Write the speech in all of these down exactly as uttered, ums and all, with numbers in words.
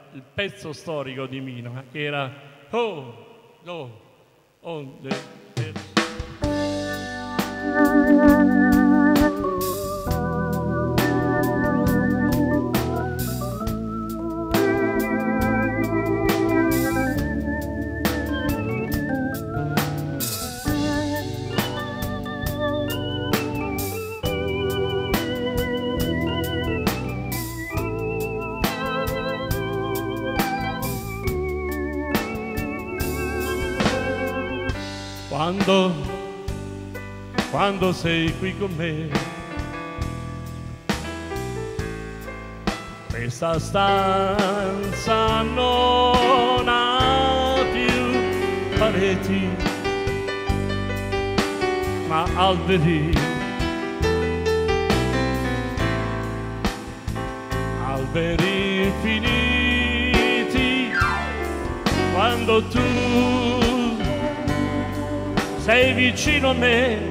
il pezzo storico di Mina, che era Oh, no, on the hill. Quando, quando sei qui con me, questa stanza non ha più pareti, ma alberi, alberi infiniti. Quando tu sei vicino a me,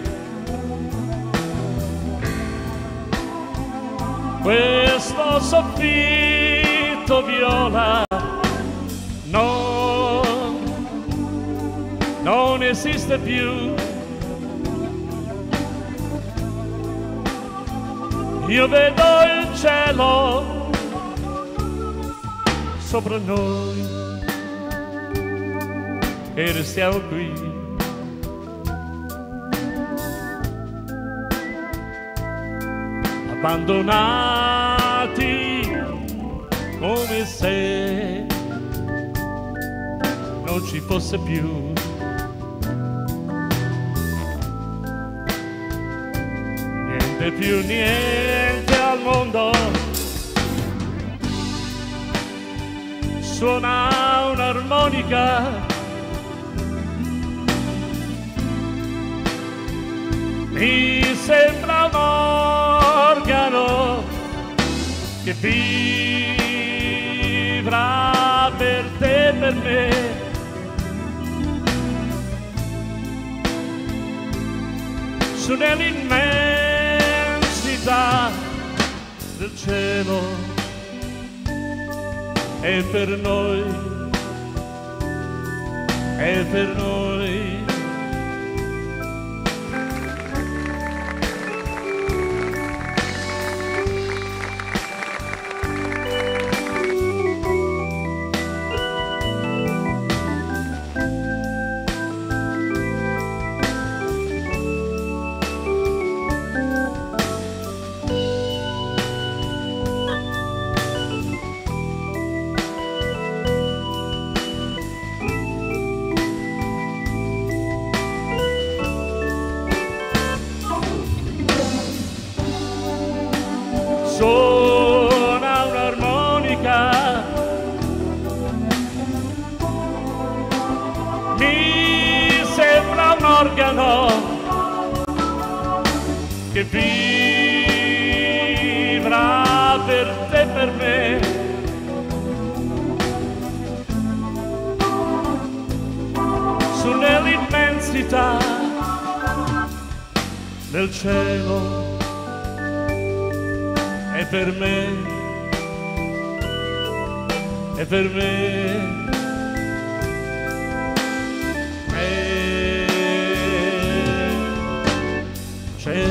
questo soffitto viola non, non esiste più. Io vedo il cielo sopra noi e restiamo qui. Abbandonati come se non ci fosse più. Niente più, niente al mondo suona un'armonica, mi sembra un organo che vivrà per te e per me. Su nell'immensità del cielo è per noi, è per noi. Suona un'armonica, mi sembra un organo che vivrà per te e per me. Su nell'immensità del cielo è per me, è per me, e c'è.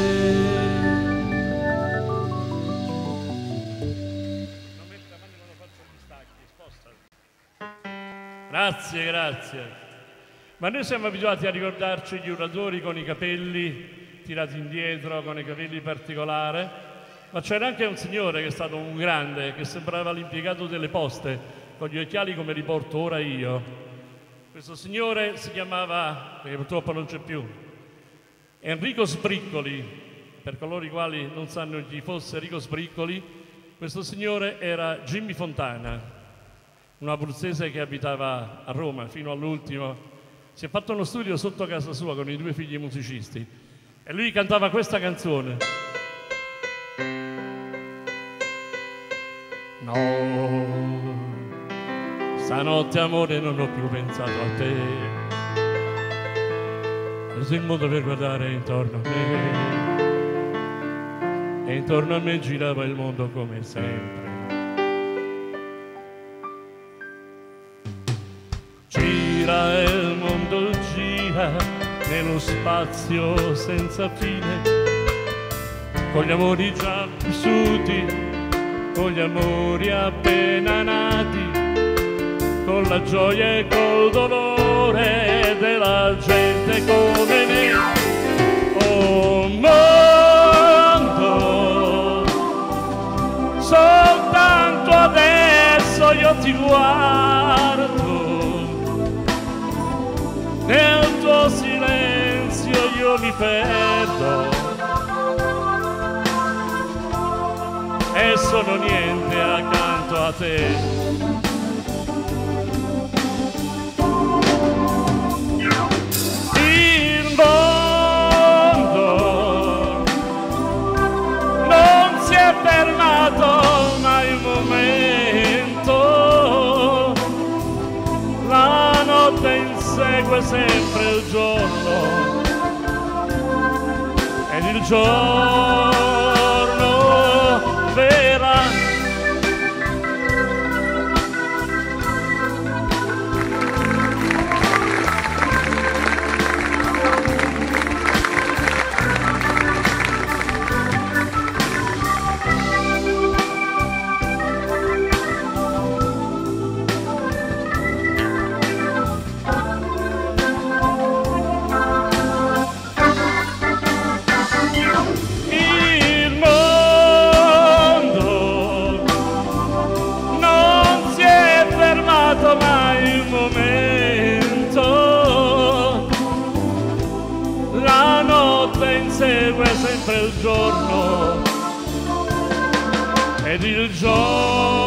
Non metti la mano in una faccia di stacchi, sposta. Grazie, grazie. Ma noi siamo abituati a ricordarci gli oratori con i capelli tirati indietro, con i capelli particolari. Ma c'era anche un signore che è stato un grande, che sembrava l'impiegato delle poste, con gli occhiali come li porto ora io. Questo signore si chiamava, perché purtroppo non c'è più, Enrico Sbriccoli. Per coloro i quali non sanno chi fosse Enrico Sbriccoli, questo signore era Jimmy Fontana, un abruzzese che abitava a Roma fino all'ultimo. Si è fatto uno studio sotto casa sua con i due figli musicisti e lui cantava questa canzone. No, stanotte amore non ho più pensato a te, ho preso il mondo per guardare intorno a me e intorno a me girava il mondo come sempre. via nello spazio senza fine, con gli amori già vissuti, con gli amori appena nati, con la gioia e col dolore della gente come me. Oh mondo, soltanto adesso io ti guardo, nel tuo silenzio io mi perdo e sono niente accanto a te. Il mondo non si è fermato mai un momento, la notte insegue sempre il giorno ed il giorno vela. Mai un momento, la notte insegue sempre il giorno ed il giorno